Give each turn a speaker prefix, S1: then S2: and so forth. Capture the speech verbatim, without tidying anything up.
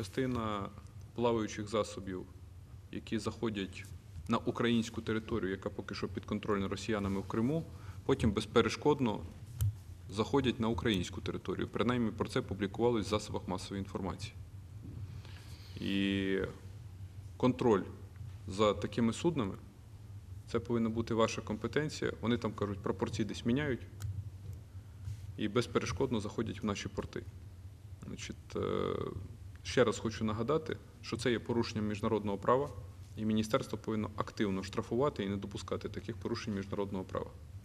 S1: частина плаваючих засобів, які заходять на українську територію, яка поки що підконтрольна росіянами в Криму, потім безперешкодно заходять на українську територію. Принаймні про це публікувалось в засобах масової інформації. І контроль за такими суднами – це повинна бути ваша компетенція. Вони там, кажуть, пропорції десь міняють і безперешкодно заходять в наші порти. Значить, ще раз хочу нагадати, що це є порушенням міжнародного права, і міністерство повинно активно штрафувати і не допускати таких порушень міжнародного права.